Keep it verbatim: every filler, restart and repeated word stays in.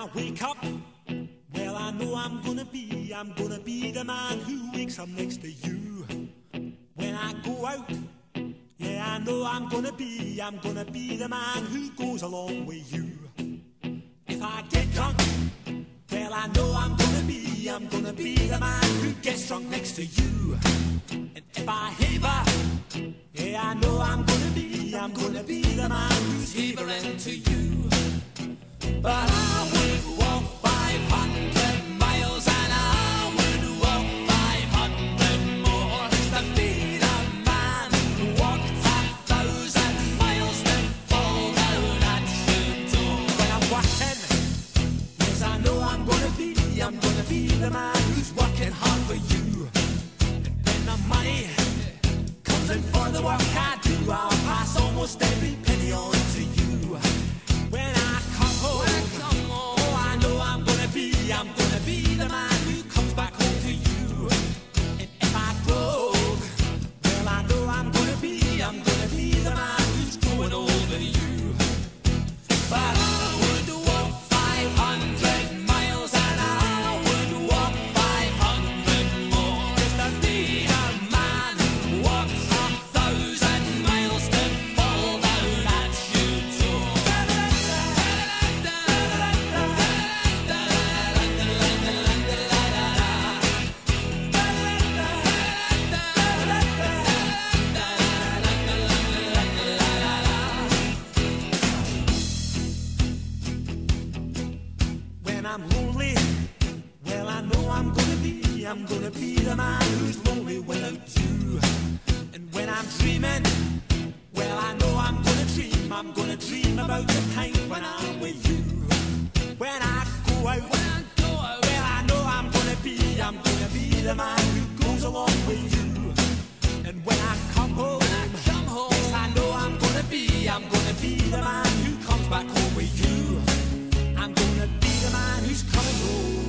I wake up, well, I know I'm gonna be, I'm gonna be the man who wakes up next to you. When I go out, yeah, I know I'm gonna be, I'm gonna be the man who goes along with you. If I get drunk, well, I know I'm gonna be, I'm gonna be the man who gets drunk next to you. And if I haver, yeah, I know I'm gonna be, I'm gonna be the man who's havering to you. But I would walk five hundred miles and I would walk five hundred more just to be the man who walked a thousand miles to fall down at your door. When I'm working, yes, I know I'm gonna be, I'm gonna be the man who's working hard for you. And when the money comes in for the work I do, I'll pass almost every penny on to you. When I come home, oh, I know I'm gonna be, I'm gonna be the man who comes back home to you. And if I broke, well, I know I'm gonna be, I'm gonna be the man who's growing old with you. But I would walk five hundred miles and I would walk five hundred more just to be the man who walks a thousand miles to fall down at your door. When I'm lonely, well, I know I'm gonna be, I'm gonna be the man who's lonely without you. And when I'm dreaming, well, I know I'm gonna dream, I'm gonna dream about the time when I'm with you. When I go out, when I go out, well, I know I'm gonna be, I'm gonna be the man who goes along with you. And when I come home, when I come home, yes, I know I'm gonna be, I'm gonna be the man who comes back home with you. I'm gonna be the man who's coming home.